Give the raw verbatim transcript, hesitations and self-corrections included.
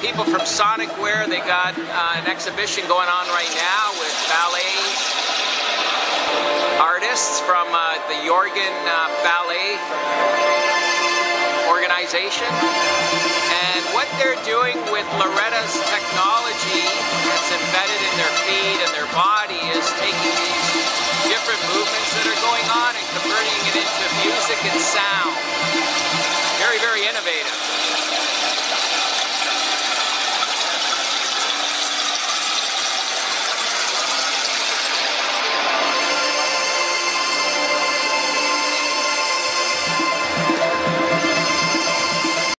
people from Sonic Wear. They got uh, an exhibition going on right now with ballet artists from uh, the Jorgen uh, Ballet organization. And what they're doing with Loretta's technology that's embedded in their feet and their body is taking these different movements that are going on and converting it into music and sound.